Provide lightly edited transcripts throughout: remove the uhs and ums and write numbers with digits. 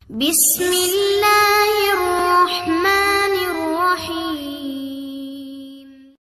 بسم الله الرحمن الرحيم.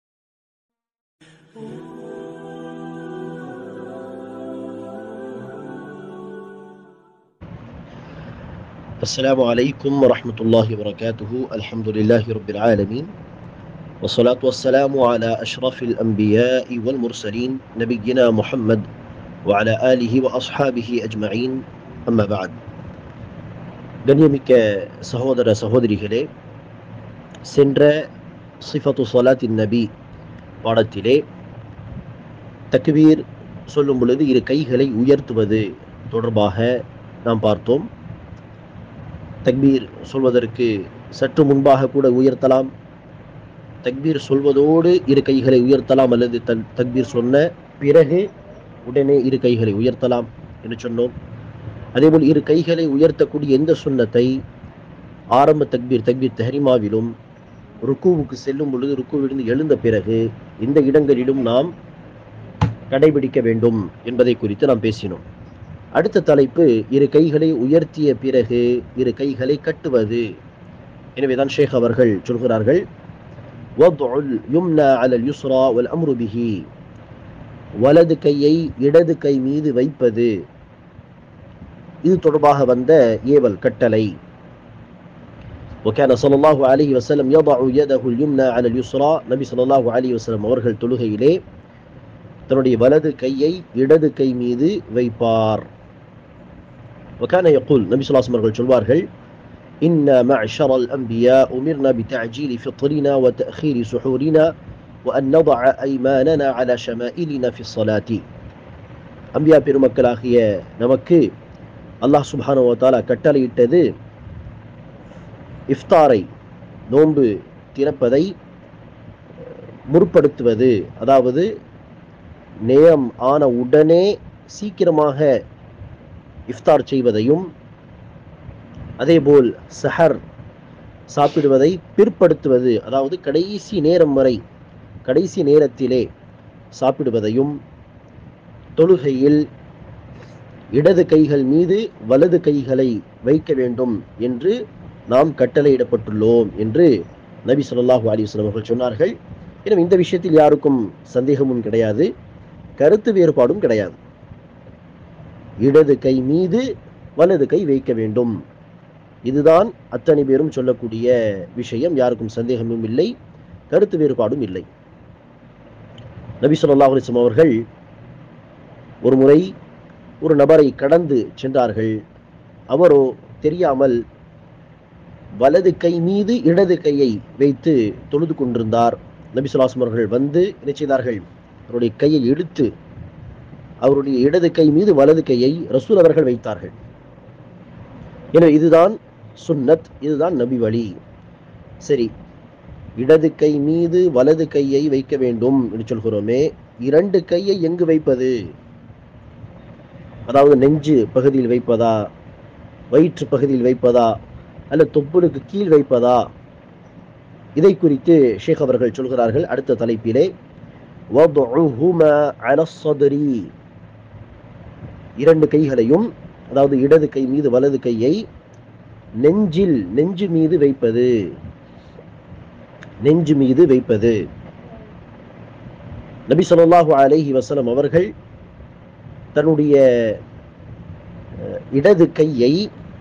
السلام عليكم ورحمة الله وبركاته. الحمد لله رب العالمين والصلاة والسلام على أشرف الأنبياء والمرسلين نبينا محمد وعلى آله وأصحابه أجمعين. أما بعد. கண்ணியமிக்க சகோதர சகோதரிகளே, சென்ற சிஃபத்து ஸலாத்தின் நபி பாடத்திலே தக்பீர் சொல்லும் பொழுது இரு கைகளை உயர்த்துவது தொடர்பாக நாம் பார்த்தோம். தக்பீர் சொல்வதற்கு சற்று முன்பாக கூட உயர்த்தலாம், தக்பீர் சொல்வதோடு இரு கைகளை உயர்த்தலாம், அல்லது தக்பீர் சொன்ன பிறகு உடனே இரு கைகளை உயர்த்தலாம் என்று சொன்னோம். அதேபோல் இரு கைகளை உயர்த்தக்கூடிய எந்த சுன்னத்தை ஆரம்ப தக்பீர் தஹ்ரீமாவிலும் ருக்கூவுக்கு செல்லும் பொழுது ருக்கூவிலிருந்து எழுந்த பிறகு இந்த இடங்களிலும் நாம் கடைபிடிக்க வேண்டும் என்பதை குறித்து நாம் பேசினோம். அடுத்த தலைப்பு இரு கைகளை உயர்த்திய பிறகு இரு கைகளை கட்டுவது. எனவேதான் ஷேக் அவர்கள் சொல்கிறார்கள், வத்உல் யும்னா அலல் யுஸ்ரா வல் அம்ரு பிஹி, வலது கையை இடது கை மீது வைப்பது, இது தொடர்பாக வந்த ஏவல் கட்டளை. وكان صلى الله عليه وسلم يضع يده اليمنى على اليسرى. நபி ஸல்லல்லாஹு அலைஹி வஸல்லம் அவர்கள் தொழுகையிலே தன்னுடைய வலது கையை இடது கை மீது வைப்பார். وكان يقول, நபி ஸல்லல்லாஹு அலைஹி அவர்கள் சொல்வார்கள், إنا معشر الأنبياء أمرنا بتعجيل فطرنا وتأخير سحورنا وأن نضع أيماننا على شمائلنا في الصلاة. அம்பியா பெருமக்களாகிய நமக்கு அல்லாஹ் சுப்ஹானஹு வ தஆலா கட்டளையிட்டது இஃப்தாரை, நோன்பு திறப்பதை முற்படுத்துவது, அதாவது நேரம் ஆன உடனே சீக்கிரமாக இஃப்தார் செய்வதையும், அதேபோல் சஹர் சாப்பிடுவதை பிற்படுத்துவது, அதாவது கடைசி நேரம் வரை கடைசி நேரத்திலே சாப்பிடுவதையும், தொழுகையில் இடது கைகள் மீது வலது கைகளை வைக்க வேண்டும் என்று நாம் கட்டளையிடப்பட்டுள்ளோம் என்று நபி ஸல்லல்லாஹு அலைஹி வஸல்லம் அவர்கள் சொன்னார்கள். எனவே இந்த விஷயத்தில் யாருக்கும் சந்தேகமும் கிடையாது, கருத்து வேறுபாடும் கிடையாது. இடது கை மீது வலது கை வைக்க வேண்டும், இதுதான் அத்தனை பேரும் சொல்லக்கூடிய விஷயம். யாருக்கும் சந்தேகமும் இல்லை, கருத்து வேறுபாடும் இல்லை. நபி ஸல்லல்லாஹு அலைஹி வஸல்லம் அவர்கள் ஒரு முறை ஒரு நபரை கடந்து சென்றார்கள். அவரோ தெரியாமல் வலது கை மீது இடது கையை வைத்து தொழுது கொண்டிருந்தார். நபி ஸல்லல்லாஹு அலைஹி அவர்கள் வந்து என்ன செய்தார்கள், அவருடைய கையை எடுத்து அவருடைய இடது கை மீது வலது கையை ரசூல் அவர்கள் வைத்தார்கள். எனவே இதுதான் சுன்னத், இதுதான் நபி வழி. சரி, இடது கை மீது வலது கையை வைக்க வேண்டும் என்று சொல்கிறோமே, இரண்டு கையை எங்கு வைப்பது? அதாவது நெஞ்சு பகுதியில் வைப்பதா, வயிற்று பகுதியில் வைப்பதா, அல்லது தொப்புளுக்கு கீழ் வைப்பதா? இதை குறித்து ஷேக் அவர்கள் சொல்கிறார்கள் அடுத்த தலைப்பிலே, வத்உஹுமா அலஸ் ஸத்ரி, இரண்டு கைகளையும், அதாவது இடது கை மீது வலது கையை நெஞ்சு மீது வைப்பது, நெஞ்சு மீது வைப்பது. நபி ஸல்லல்லாஹு அலைஹி வஸல்லம் அவர்கள் தன்னுடைய இடது கையை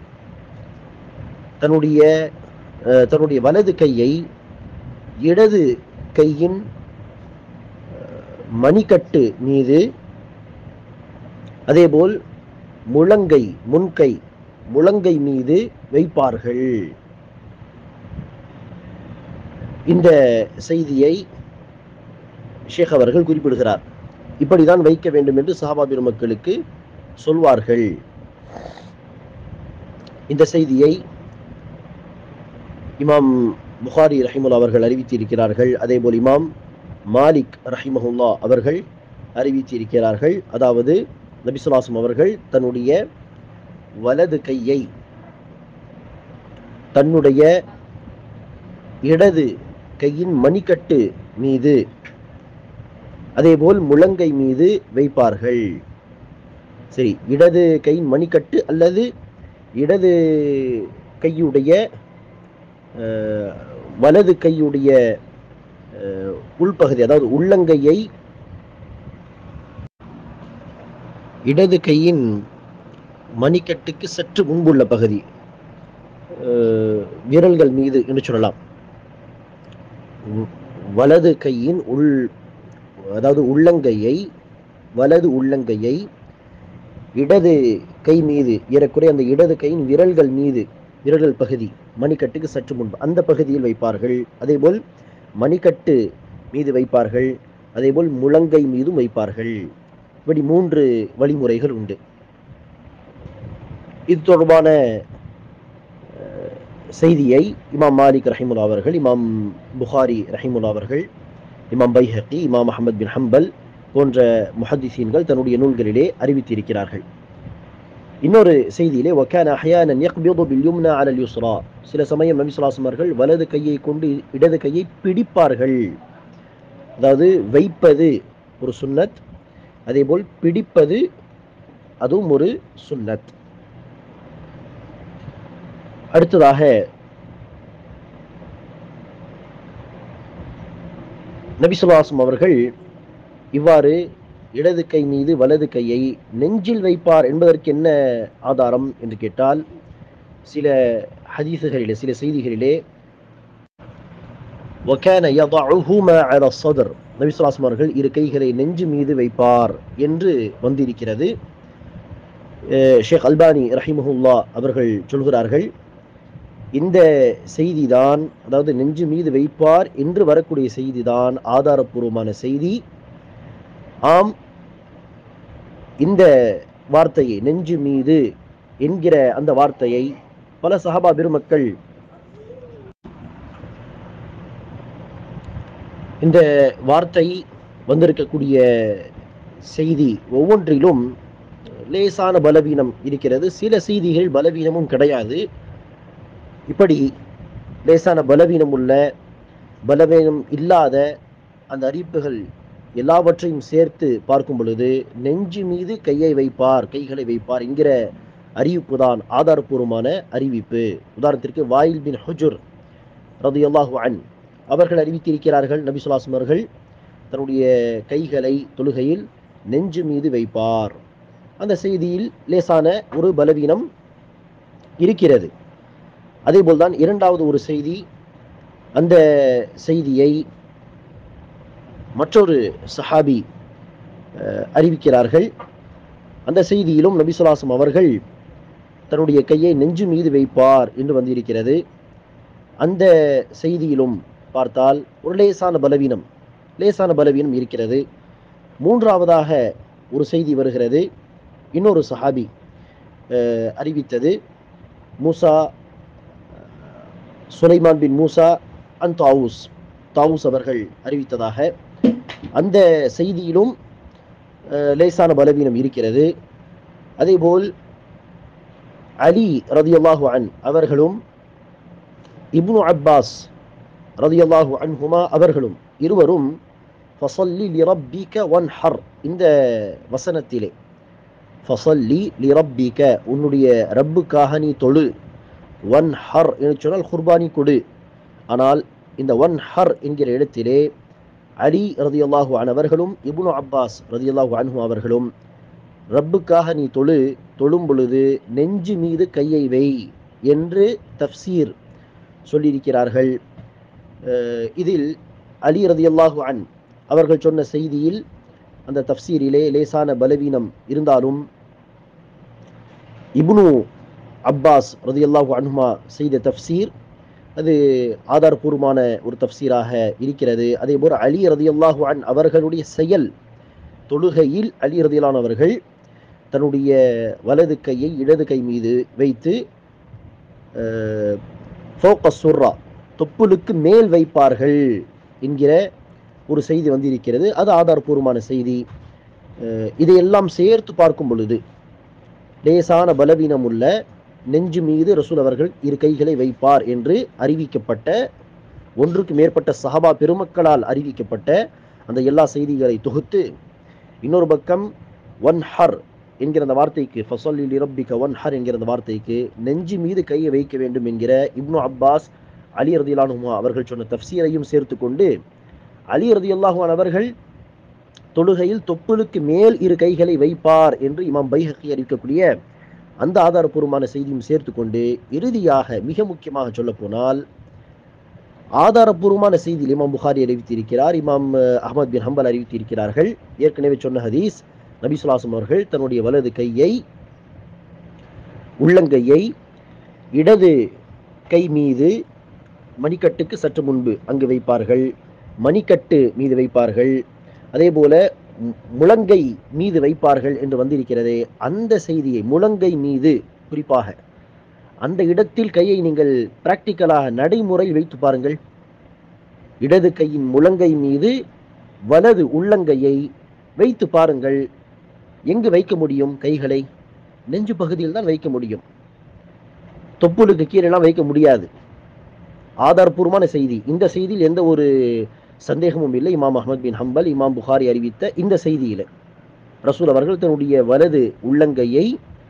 தன்னுடைய வலது கையை இடது கையின் மணிக்கட்டு மீது, அதேபோல் முழங்கை மீது வைப்பார்கள். இந்த செய்தியை ஷேக் அவர்கள் குறிப்பிடுகிறார். இப்படிதான் வைக்க வேண்டும் என்று சஹாபா பெருமக்களுக்கு சொல்வார்கள். இந்த செய்தியை இமாம் புகாரி ரஹிமஹுல்லாஹ் அவர்கள் அறிவித்திருக்கிறார்கள். அதேபோல் இமாம் மாலிக் ரஹிமஹுல்லாஹ் அவர்கள் அறிவித்திருக்கிறார்கள். அதாவது நபி ஸல்லல்லாஹு அலைஹி அவர்கள் தன்னுடைய வலது கையை தன்னுடைய இடது கையின் மணிக்கட்டு மீது, அதேபோல் முழங்கை மீது வைப்பார்கள். சரி, இடது கையின் மணிக்கட்டு அல்லது இடது கையுடைய வலது கையுடைய உள்பகுதி, அதாவது உள்ளங்கையை இடது கையின் மணிக்கட்டுக்கு சற்று முன்புள்ள பகுதி, விரல்கள் மீது என்று சொல்லலாம். வலது கையின் அதாவது வலது உள்ளங்கையை இடது கை மீது, ஏறக்குறைய அந்த இடது கையின் விரல்கள் பகுதி மணிக்கட்டுக்கு சற்று முன்பு அந்த பகுதியில் வைப்பார்கள். அதேபோல் மணிக்கட்டு மீது வைப்பார்கள், அதேபோல் முழங்கை மீதும் வைப்பார்கள். இப்படி 3 வழிமுறைகள் உண்டு. இது தொடர்பான செய்தியை இமாம் மாலிக் ரஹிமுல்லா அவர்கள், இமாம் புகாரி ரஹிமுல்லா அவர்கள், இமாம் பைஹகி, இமாம் அஹமத் பின் ஹம்பல் போன்ற முஹத்திஸீன்கள் தன்னுடைய நூல்களிலே அறிவித்திருக்கிறார்கள். இன்னொரு செய்தியிலே வகான அஹ்யானன் யக்பிது பில் யும்னா அலல் யுஸ்ரா, சில சமயம் நபி ஸல்லல்லாஹு அலைஹி வஸல்லம் அவர்கள் வலது கையை கொண்டு இடது கையை பிடிப்பார்கள். அதாவது வைப்பது ஒரு சுன்னத், அதேபோல் பிடிப்பது அதுவும் ஒரு சுன்னத். அடுத்ததாக நபி ஸல்லல்லாஹு அலைஹி வஸல்லம் அவர்கள் இவ்வாறு இடது கை மீது வலது கையை நெஞ்சில் வைப்பார் என்பதற்கு என்ன ஆதாரம் என்று கேட்டால், சில ஹதீஸுகளிலே, சில செய்திகளிலே وَكَانَ يَضَعُهُمَا عَلَى الصَّدْرِ, நபி ஸல்லல்லாஹு அலைஹி வஸல்லம் அவர்கள் இரு கைகளை நெஞ்சு மீது வைப்பார் என்று வந்திருக்கிறது. ஷேக் அல்பானி ரஹிமஹுல்லா அவர்கள் சொல்கிறார்கள், இந்த செய்திதான், அதாவது நெஞ்சு மீது வைப்பார் என்று வரக்கூடிய செய்திதான் ஆதாரப்பூர்வமான செய்தி. ஆம், இந்த வார்த்தையை நெஞ்சு மீது என்கிற அந்த வார்த்தையை பல சஹாபா பெருமக்கள் இந்த வார்த்தை வந்திருக்கக்கூடிய செய்தி ஒவ்வொன்றிலும் லேசான பலவீனம் இருக்கிறது, சில செய்திகள் பலவீனமும் கிடையாது. இப்படி லேசான பலவீனம் இல்லாத அந்த அறிவிப்புகள் எல்லாவற்றையும் சேர்த்து பார்க்கும் பொழுது நெஞ்சு மீது கைகளை வைப்பார் என்கிற அறிவிப்பு தான் ஆதாரப்பூர்வமான அறிவிப்பு. உதாரணத்திற்கு வாயில் பின் ஹுஜுர் ரலியல்லாஹு அன்ஹு அவர்கள் அறிவித்திருக்கிறார்கள், நபி ஸல்லல்லாஹு அலைஹி வஸல்லம் அவர்கள் தன்னுடைய கைகளை தொழுகையில் நெஞ்சு மீது வைப்பார். அந்த செய்தியில் லேசான ஒரு பலவீனம் இருக்கிறது. அதேபோல்தான் இரண்டாவது ஒரு செய்தி, அந்த செய்தியை மற்றொரு சஹாபி அறிவிக்கிறார்கள். அந்த செய்தியிலும் நபி ஸல்லல்லாஹு அலைஹி வஸல்லம் அவர்கள் தன்னுடைய கையை நெஞ்சு மீது வைப்பார் என்று வந்திருக்கிறது. அந்த செய்தியிலும் பார்த்தால் ஒரு லேசான பலவீனம் இருக்கிறது. மூன்றாவதாக ஒரு செய்தி வருகிறது, இன்னொரு சஹாபி அறிவித்தது, சுலைமான் பின் மூசா அன் தாவூஸ் அவர்கள் அறிவித்ததாக. அந்த செய்தியிலும் லேசான பலவீனம் இருக்கிறது. அதேபோல் அலி ரலியல்லாஹு அன்ஹு அவர்களும் இப்னு அப்பாஸ் ரலியல்லாஹு அன்ஹுமா அவர்களும் இருவரும் ஃபஸல்லி லிரப்பிக வன்ஹர், இந்த வசனத்திலே ஃபஸல்லி லிரப்பிக, உன்னுடைய ரப்புக்காக நீ தொழு, வன்ஹர் என்று சொன்னால் குர்பானி கொடு. ஆனால் இந்த வன்ஹர் என்கிற இடத்திலே அலி ரலியல்லாஹு அன்ஹு அவர்களும் இப்னு அப்பாஸ் ரலியல்லாஹு அன்ஹு அவர்களும் ரப்புக்காக நீ தொழும் பொழுது நெஞ்சு மீது கையை வை என்று தஃப்சீர் சொல்லியிருக்கிறார்கள். இதில் அலி ரலியல்லாஹு அன்ஹு அவர்கள் சொன்ன செய்தியில் அந்த தஃப்சீரிலே லேசான பலவீனம் இருந்தாலும் இப்னு அப்பாஸ் ரலியல்லாஹு அன்ஹுமா செய்த தஃப்சீர் அது ஆதாரபூர்வமான ஒரு தஃப்சீராக இருக்கிறது. அதேபோல் அலி ரலியல்லாஹு அன்ஹு அவர்களுடைய செயல், தொழுகையில் அலி ரலியல்லாஹு அன்ஹு அவர்கள் தன்னுடைய வலது கையை இடது கை மீது வைத்து ஃபௌக சுர்ரா, தொப்புளுக்கு மேல் வைப்பார்கள் என்கிற ஒரு செய்தி வந்திருக்கிறது. அது ஆதாரபூர்வமான செய்தி. இதையெல்லாம் சேர்த்து பார்க்கும் பொழுது லேசான பலவீனம் உள்ள நெஞ்சு மீது ரசூல் அவர்கள் இரு கைகளை வைப்பார் என்று அறிவிக்கப்பட்ட, ஒன்றுக்கு மேற்பட்ட சஹாபா பெருமக்களால் அறிவிக்கப்பட்ட அந்த எல்லா செய்திகளை தொகுத்து இன்னொரு பக்கம் வன்ஹர் என்கிற அந்த வார்த்தைக்கு, ஃபஸல்லி லிரப்பிக வன்ஹர் என்கிற அந்த வார்த்தைக்கு நெஞ்சு மீது கையை வைக்க வேண்டும் என்கிற இப்னு அப்பாஸ், அலி ரலியல்லாஹு அன்ஹு அவர்கள் சொன்ன தஃப்சீரையும் சேர்த்து கொண்டு, அலி ரலியல்லாஹு அன்ஹு அவர்கள் தொழுகையில் தொப்புளுக்கு மேல் இரு கைகளை வைப்பார் என்று இமாம் பைஹகி அறிவிக்கக்கூடிய அந்த ஆதாரபூர்வமான செய்தியும் சேர்த்து கொண்டு, இறுதியாக மிக முக்கியமாக சொல்ல போனால் ஆதாரபூர்வமான செய்தியில் இமாம் புகாரி அறிவித்திருக்கிறார், இமாம் அஹ்மத் பின் ஹம்பல் அறிவித்திருக்கிறார்கள். ஏற்கனவே சொன்ன ஹதீஸ், நபி ஸல்லல்லாஹு அலைஹி வஸல்லம் அவர்கள் தன்னுடைய வலது கையை, உள்ளங்கையை இடது கை மீது மணிக்கட்டுக்கு சற்று முன்பு அங்கு வைப்பார்கள், மணிக்கட்டு மீது வைப்பார்கள், அதே போல முழங்கை மீது வைப்பார்கள் என்று வந்திருக்கிறதே, அந்த செய்தியை முழங்கை மீது குறிப்பாக அந்த இடத்தில் கையை நீங்கள் பிராக்டிக்கலாக நடைமுறையில் வைத்து பாருங்கள். இடது கையின் முழங்கை மீது வலது உள்ளங்கையை வைத்து பாருங்கள். எங்கு வைக்க முடியும்? கைகளை நெஞ்சு பகுதியில் தான் வைக்க முடியும், தொப்புளுக்கு கீழெல்லாம் வைக்க முடியாது. ஆதாரபூர்வமான செய்தி. இந்த செய்தியில் எந்த ஒரு சந்தேகமும் இல்லை. இமாம் அஹ்மத் பின் ஹம்பல், இமாம் புகாரி அறிவித்த இந்த செய்தியில் ரசூல் அவர்கள் தன்னுடைய வலது உள்ளங்கையை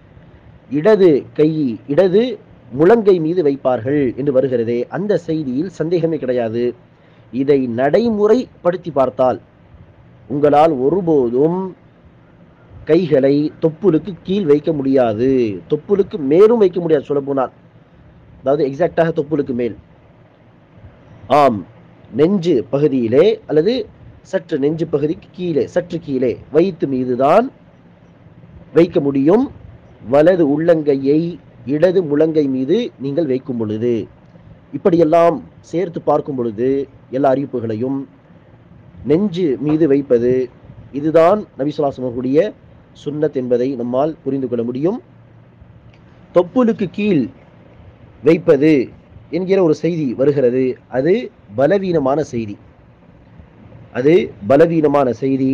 இடது முழங்கை மீது வைப்பார்கள் என்று வருகிறதே, அந்த செய்தியில் சந்தேகமே கிடையாது. இதை நடைமுறைப்படுத்தி பார்த்தால் உங்களால் ஒருபோதும் கைகளை தொப்புளுக்கு கீழ் வைக்க முடியாது, தொப்புளுக்கு மேலும் வைக்க முடியாது. சொல்ல போனால், அதாவது எக்ஸாக்டாக தொப்புளுக்கு மேல், ஆம், நெஞ்சு பகுதியிலே அல்லது சற்று நெஞ்சு பகுதிக்கு கீழே, சற்று கீழே வயிற்று மீதுதான் வைக்க முடியும். வலது உள்ளங்கையை இடது முழங்கை மீது நீங்கள் வைக்கும் பொழுது, இப்படியெல்லாம் சேர்த்து பார்க்கும் பொழுது எல்லா அறிவிப்புகளையும் நெஞ்சு மீது வைப்பது இதுதான் நபி ஸல்லல்லாஹு அலைஹி வஸல்லம் உடைய சுன்னத் என்பதை நம்மால் புரிந்து கொள்ள முடியும். தொப்புளுக்கு கீழ் வைப்பது என்கிற ஒரு செய்தி வருகிறது, அது பலவீனமான செய்தி. அது பலவீனமான செய்தி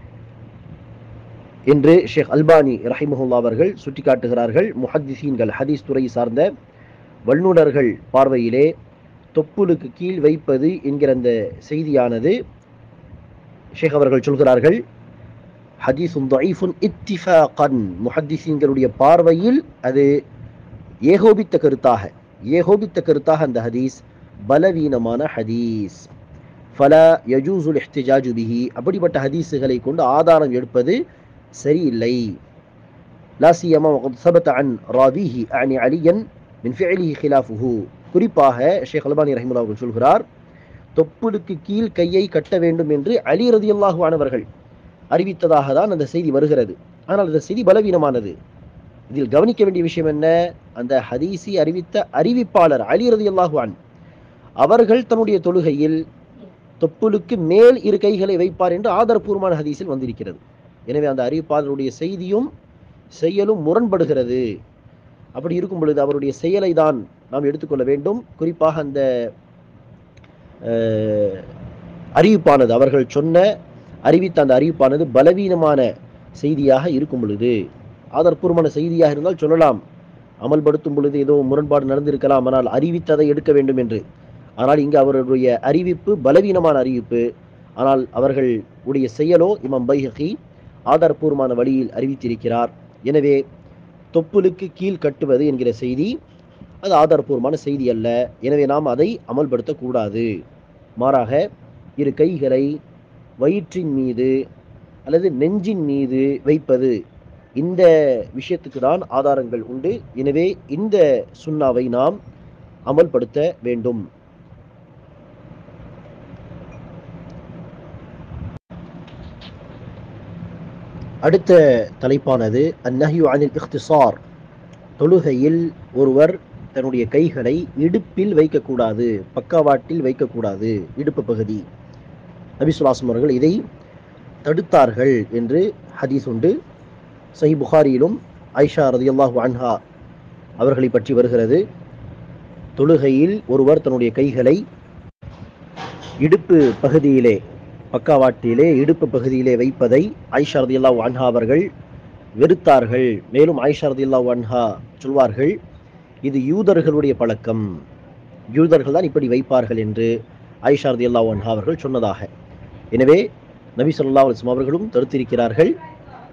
என்று ஷேக் அல்பானி ரஹிமஹுல்லாஹ் அவர்கள் சுட்டிக்காட்டுகிறார்கள். முஹத்திஸீன்கள், ஹதீஸ் துறை சார்ந்த வல்லுநர்கள் பார்வையிலே தொப்புளுக்கு கீழ் வைப்பது என்கிற அந்த செய்தியானது ஷேக் அவர்கள் சொல்கிறார்கள், ஹதீஸுன் தஈஃபுன் இத்திஃபாகன். முஹத்திஸீன்களுடைய பார்வையில் அது ஏகோபித்த கருத்தாக அந்த ஹதீஸ் பலவீனமான ஹதீஸ். ஃபலா யஜூஸுல் இஹ்திஜாஜு பிஹி. அப்படிப்பட்ட ஹதீஸுகளை கொண்டு ஆதாரம் எடுப்பது சரியில்லை. லா சியமா வகத் ஸபத அன் ராவிஹி அனி அலியன் மின் ஃபிஅலிஹி খিলাஃபுஹு. குறிப்பாக ஷேக் அல்பானி ரஹிமஹுல்லாஹ் அவர்கள் சொல்கிறார், தொப்புளுக்கு கீழ் கையை கட்ட வேண்டும் என்று அலி ரலியல்லாஹு அன்ஹு அவர்கள் அறிவித்ததாக தான் அந்த செய்தி வருகிறது. ஆனால் அந்த செய்தி பலவீனமானது. இதில் கவனிக்க வேண்டிய விஷயம் என்ன? அந்த ஹதீஸை அறிவித்த அறிவிப்பாளர் அலி ரலியல்லாஹு அன்ஹு அவர்கள் தன்னுடைய தொழுகையில் தொப்புளுக்கு மேல் இரு கைகளை வைப்பார் என்று ஆதாரபூர்வமான ஹதீஸில் வந்திருக்கிறது. எனவே அந்த அறிவிப்பாளருடைய செய்தியும் செயலும் முரண்படுகிறது. அப்படி இருக்கும் பொழுது அவருடைய செயலை தான் நாம் எடுத்துக்கொள்ள வேண்டும். குறிப்பாக அந்த அறிவிப்பானது, அவர்கள் அறிவித்த அந்த அறிவிப்பானது பலவீனமான செய்தியாக இருக்கும் பொழுது, ஆதாரபூர்வமான செய்தியாக இருந்தால் சொல்லலாம், அமல்படுத்தும் பொழுது ஏதோ முரண்பாடு நடந்திருக்கலாம், ஆனால் அறிவித்ததை எடுக்க வேண்டும் என்று. ஆனால் இங்கு அவர்களுடைய அறிவிப்பு பலவீனமான அறிவிப்பு. ஆனால் அவர்கள் உடைய செயலோ இமாம் பைஹகி ஆதாரபூர்வமான வழியில் அறிவித்திருக்கிறார். எனவே தொப்புளுக்கு கீழ் கட்டுவது என்கிற செய்தி அது ஆதாரபூர்வமான செய்தி அல்ல. எனவே நாம் அதை அமல்படுத்தக்கூடாது. மாறாக இரு கைகளை வயிற்றின் மீது அல்லது நெஞ்சின் மீது வைப்பது, இந்த விஷயத்துக்கு தான் ஆதாரங்கள் உண்டு. எனவே இந்த சுன்னாவை நாம் அமல்படுத்த வேண்டும். அடுத்த தலைப்பானது அந்நஹ்யு அனில் இக்திசார். தொழுகையில் ஒருவர் தன்னுடைய கைகளை இடுப்பில் வைக்கக்கூடாது, பக்கவாட்டில் வைக்கக்கூடாது, இடுப்பு பகுதி. நபி ஸல்லல்லாஹு அலைஹி வஸல்லம் அவர்கள் இதை தடுத்தார்கள் என்று ஹதீஸ் உண்டு. சஹீஹ் புகாரியிலும் ஆயிஷா ரலியல்லாஹு அன்ஹா அவர்களை பற்றி வருகிறது. தொழுகையில் ஒருவர் தன்னுடைய கைகளை இடுப்பு பகுதியிலே, பக்கவாட்டிலே இடுப்பு பகுதியிலே வைப்பதை ஆயிஷா ரலியல்லாஹு அன்ஹா அவர்கள் வெறுத்தார்கள். மேலும் ஆயிஷா ரலியல்லாஹு அன்ஹா சொல்வார்கள், இது யூதர்களுடைய பழக்கம், யூதர்கள் தான் இப்படி வைப்பார்கள் என்று ஆயிஷா ரலியல்லாஹு அன்ஹா அவர்கள் சொன்னதாக. எனவே நபி ஸல்லல்லாஹு அலைஹி வஸல்லம் அவர்களும் தடுத்திருக்கிறார்கள்.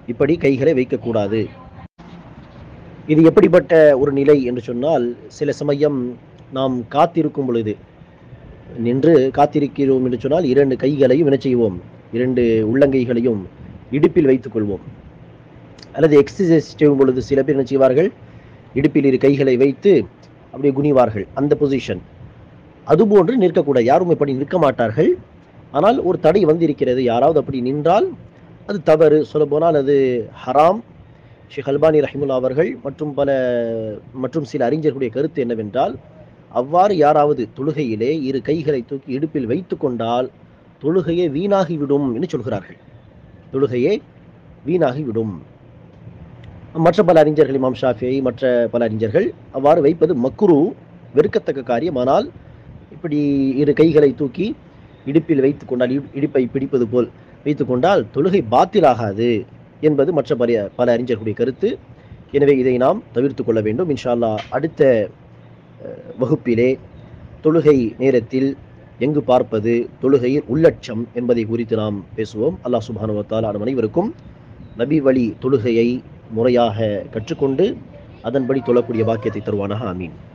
இப்படி கைகளை வைக்கக்கூடாது. இது எப்படிப்பட்ட ஒரு நிலை என்று சொன்னால், சில சமயம் நாம் காத்திருக்கும் பொழுது, நின்று காத்திருக்கிறோம் என்று சொன்னால் 2 கைகளையும் என்ன செய்வோம், 2 உள்ளங்கைகளையும் இடுப்பில் வைத்துக் கொள்வோம். அல்லது எக்ஸசைஸ் செய்யும் பொழுது சில பேர் என்ன செய்வார்கள், இடுப்பில் 2 கைகளை வைத்து அப்படியே குனிவார்கள். அந்த பொசிஷன் அதுபோன்று நிற்கக்கூடாது. யாரும் இப்படி நிற்க மாட்டார்கள். ஆனால் ஒரு தடை வந்திருக்கிறது. யாராவது அப்படி நின்றால் அது தவறு. சொல்லப்போனால் அது ஹராம். ஷேக் அல்பானி ரஹிமுல்லா அவர்கள் மற்றும் சில அறிஞர்களுடைய கருத்து என்னவென்றால், அவ்வாறு யாராவது தொழுகையிலே 2 கைகளை தூக்கி இடுப்பில் வைத்து கொண்டால் தொழுகையே வீணாகிவிடும் என்று சொல்கிறார்கள். தொழுகையே வீணாகிவிடும். மற்ற பல அறிஞர்கள், இமாம் ஷாஃபிஈ மற்ற பல அறிஞர்கள் அவ்வாறு வைப்பது மக்ரூ, வெறுக்கத்தக்க காரியம். ஆனால் இப்படி 2 கைகளை தூக்கி இடுப்பில் வைத்துக் கொண்டால், இடுப்பை பிடிப்பது போல் வைத்துக் கொண்டால் தொழுகை பாத்திலாகாது என்பது மற்ற பல அறிஞர்களுடைய கருத்து. எனவே இதை நாம் தவிர்த்து கொள்ள வேண்டும். இன்ஷா அல்லாஹ் அடுத்த வகுப்பிலே தொழுகை நேரத்தில் எங்கு பார்ப்பது, தொழுகையில் உள்ளட்சம் என்பதை குறித்து நாம் பேசுவோம். அல்லாஹ் சுப்ஹானஹு வ தஆலா நம் அனைவருக்கும் நபி வழி தொழுகையை முறையாக கற்றுக்கொண்டு அதன்படி தொழக்கூடிய பாக்கியத்தை தருவானாக. ஆமீன்.